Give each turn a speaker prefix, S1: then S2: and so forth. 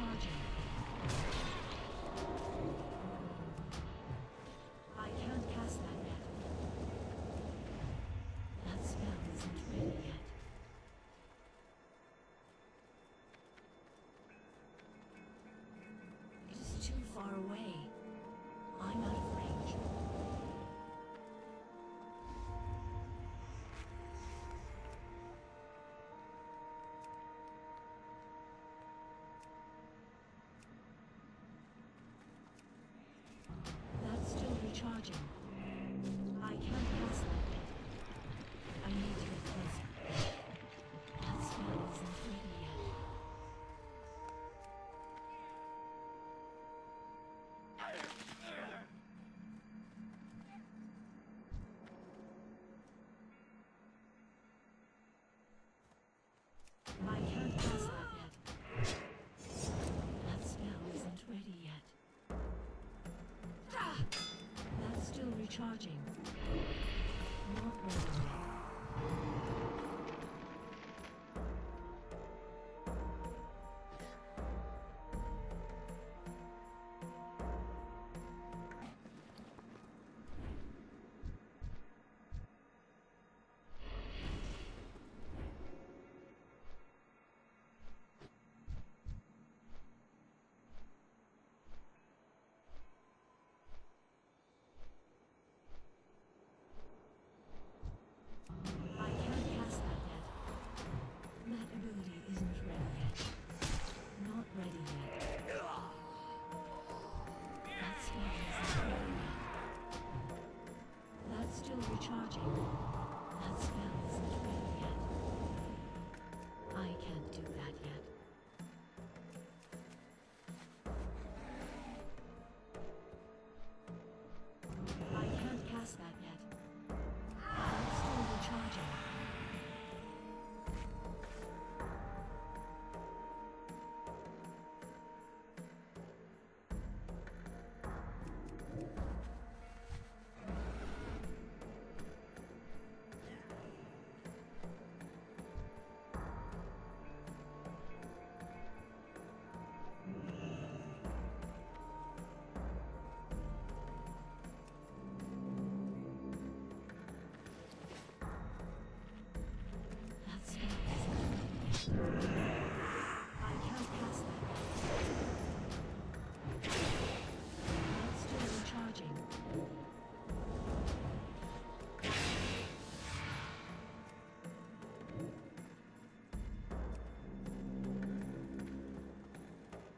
S1: recharging. I can't cast that yet. That spell isn't ready yet. It is too far away. I'm out of range. That's still recharging. I can't cast that yet. I need to get closer. That spell isn't ready yet. I can't cast that yet. That spell isn't ready yet. That's still recharging. Not ready yet. I can't cast that yet. That ability isn't ready yet. Not ready yet. That spell isn't ready yet. That's still recharging. That spell isn't ready yet. I can't do that yet. I can't cast that yet. That's still recharging. That spell isn't ready yet.